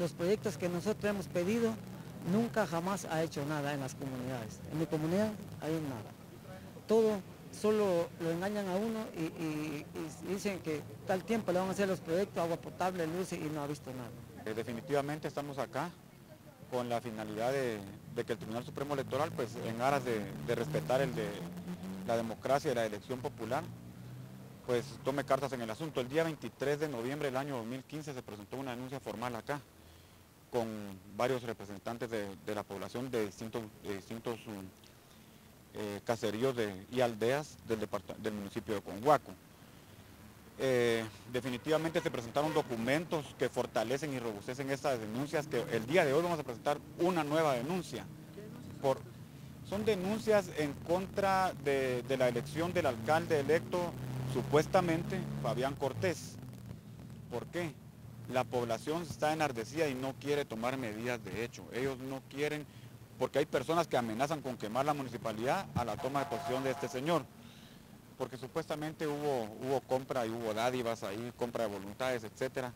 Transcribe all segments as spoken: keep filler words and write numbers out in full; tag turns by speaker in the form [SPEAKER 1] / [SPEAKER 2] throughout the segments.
[SPEAKER 1] los proyectos que nosotros hemos pedido, nunca jamás ha hecho nada en las comunidades. En mi comunidad hay nada. Todo solo lo engañan a uno y, y, y dicen que tal tiempo le van a hacer los proyectos, agua potable, luz, y no ha visto nada.
[SPEAKER 2] Eh, definitivamente estamos acá con la finalidad de, de que el Tribunal Supremo Electoral, pues en aras de, de respetar el de la democracia y la elección popular, pues tome cartas en el asunto. El día veintitrés de noviembre del año dos mil quince se presentó una denuncia formal acá con varios representantes de, de la población de distintos, de distintos eh, caseríos de, y aldeas del, del municipio de Conguaco. Eh, definitivamente se presentaron documentos que fortalecen y robustecen estas denuncias, que el día de hoy vamos a presentar una nueva denuncia. Por, son denuncias en contra de, de la elección del alcalde electo, supuestamente Fabián Cortés. ¿Por qué? La población está enardecida y no quiere tomar medidas de hecho. Ellos no quieren, porque hay personas que amenazan con quemar la municipalidad a la toma de posesión de este señor. Porque supuestamente hubo, hubo compra y hubo dádivas ahí, compra de voluntades, etcétera.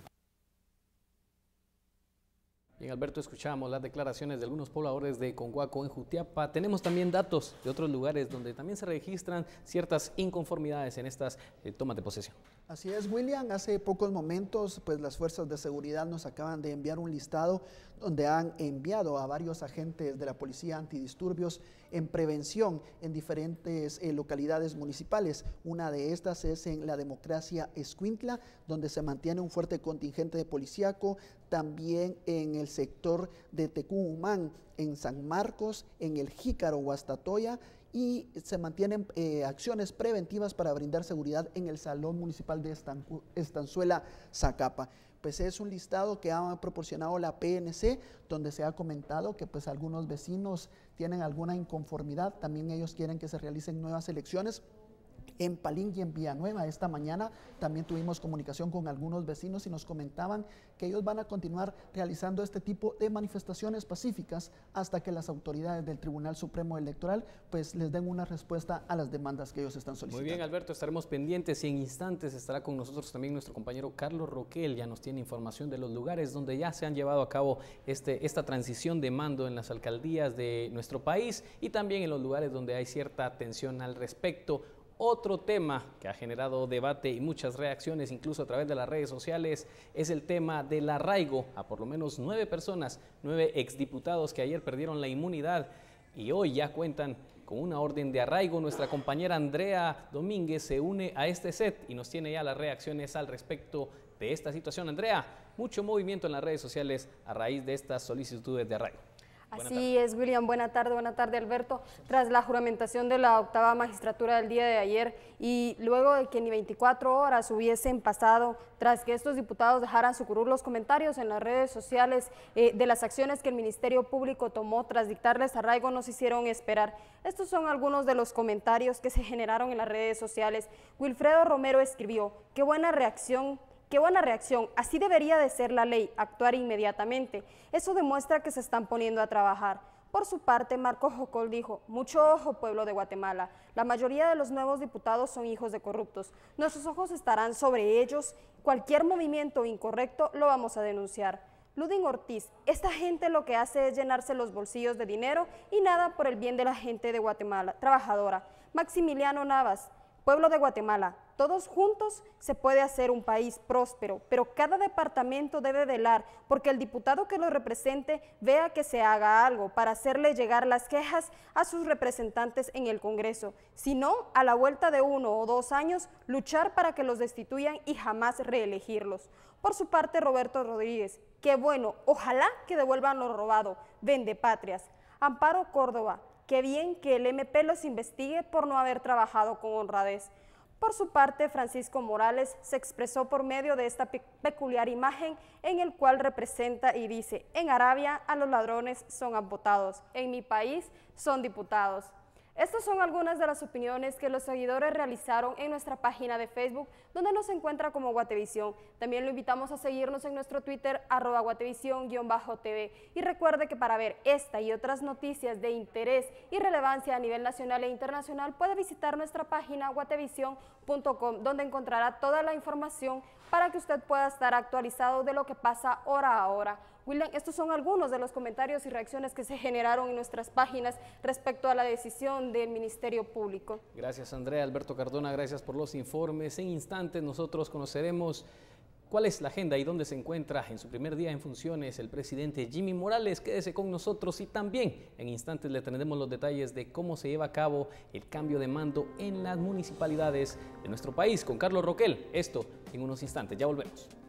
[SPEAKER 3] Bien, Alberto, escuchamos las declaraciones de algunos pobladores de Conguaco en Jutiapa. Tenemos también datos de otros lugares donde también se registran ciertas inconformidades en estas eh, tomas de posesión.
[SPEAKER 4] Así es, William. Hace pocos momentos, pues las fuerzas de seguridad nos acaban de enviar un listado donde han enviado a varios agentes de la policía antidisturbios en prevención en diferentes eh, localidades municipales. Una de estas es en la Democracia Escuintla, donde se mantiene un fuerte contingente de policíaco, también en el sector de Tecumumán, en San Marcos, en el Jícaro, Guastatoya, y se mantienen eh, acciones preventivas para brindar seguridad en el Salón Municipal de Estancu Estanzuela, Zacapa. Pues es un listado que ha proporcionado la P N C, donde se ha comentado que pues algunos vecinos tienen alguna inconformidad, también ellos quieren que se realicen nuevas elecciones. En Palinque y en Villanueva esta mañana también tuvimos comunicación con algunos vecinos y nos comentaban que ellos van a continuar realizando este tipo de manifestaciones pacíficas hasta que las autoridades del Tribunal Supremo Electoral pues les den una respuesta a las demandas que ellos están solicitando.
[SPEAKER 3] Muy bien, Alberto, estaremos pendientes y en instantes estará con nosotros también nuestro compañero Carlos Roquel. Ya nos tiene información de los lugares donde ya se han llevado a cabo este, esta transición de mando en las alcaldías de nuestro país y también en los lugares donde hay cierta tensión al respecto. Otro tema que ha generado debate y muchas reacciones, incluso a través de las redes sociales, es el tema del arraigo a por lo menos nueve personas, nueve exdiputados que ayer perdieron la inmunidad y hoy ya cuentan con una orden de arraigo. Nuestra compañera Andrea Domínguez se une a este set y nos tiene ya las reacciones al respecto de esta situación. Andrea, mucho movimiento en las redes sociales a raíz de estas solicitudes de arraigo.
[SPEAKER 5] Así es, William. Buena tarde, buena tarde, Alberto. Tras la juramentación de la octava magistratura del día de ayer y luego de que ni veinticuatro horas hubiesen pasado tras que estos diputados dejaran su curul los comentarios en las redes sociales eh, de las acciones que el Ministerio Público tomó tras dictarles arraigo, nos hicieron esperar. Estos son algunos de los comentarios que se generaron en las redes sociales. Wilfredo Romero escribió: qué buena reacción. ¡Qué buena reacción! Así debería de ser la ley, actuar inmediatamente. Eso demuestra que se están poniendo a trabajar. Por su parte, Marco Jocol dijo: mucho ojo, pueblo de Guatemala. La mayoría de los nuevos diputados son hijos de corruptos. Nuestros ojos estarán sobre ellos. Cualquier movimiento incorrecto lo vamos a denunciar. Ludin Ortiz: esta gente lo que hace es llenarse los bolsillos de dinero y nada por el bien de la gente de Guatemala, trabajadora. Maximiliano Navas: pueblo de Guatemala, todos juntos se puede hacer un país próspero, pero cada departamento debe velar porque el diputado que lo represente vea que se haga algo para hacerle llegar las quejas a sus representantes en el Congreso. Si no, a la vuelta de uno o dos años, luchar para que los destituyan y jamás reelegirlos. Por su parte, Roberto Rodríguez: qué bueno, ojalá que devuelvan lo robado, vende patrias. Amparo Córdoba: qué bien que el M P los investigue por no haber trabajado con honradez. Por su parte, Francisco Morales se expresó por medio de esta pe peculiar imagen en el cual representa y dice: en Arabia a los ladrones son amputados, en mi país son diputados. Estas son algunas de las opiniones que los seguidores realizaron en nuestra página de Facebook, donde nos encuentra como Guatevisión. También lo invitamos a seguirnos en nuestro Twitter, arroba guatevisión-T V. Y recuerde que para ver esta y otras noticias de interés y relevancia a nivel nacional e internacional, puede visitar nuestra página guatevisión punto com, donde encontrará toda la información para que usted pueda estar actualizado de lo que pasa hora a hora. William, estos son algunos de los comentarios y reacciones que se generaron en nuestras páginas respecto a la decisión del Ministerio Público.
[SPEAKER 3] Gracias, Andrea. Alberto Cardona, gracias por los informes. En instantes nosotros conoceremos cuál es la agenda y dónde se encuentra en su primer día en funciones el presidente Jimmy Morales. Quédese con nosotros y también en instantes le tendremos los detalles de cómo se lleva a cabo el cambio de mando en las municipalidades de nuestro país con Carlos Roquel. Esto en unos instantes, ya volvemos.